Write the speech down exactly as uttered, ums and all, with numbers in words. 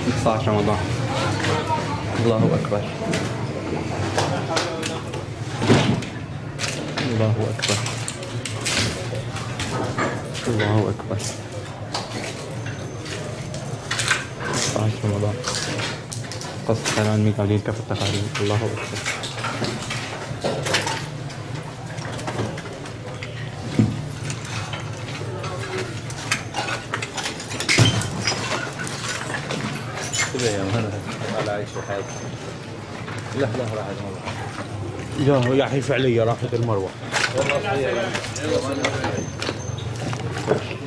تسعة عشر رمضان. الله أكبر. الله أكبر. الله أكبر. تسعة عشر رمضان. قصة حيوان ميكالين كفر التقاليد. الله أكبر. كذا يا مان على عيش وحياتي. لا لا راحت المروة. يا يا حي فعليا راحت المروة. والله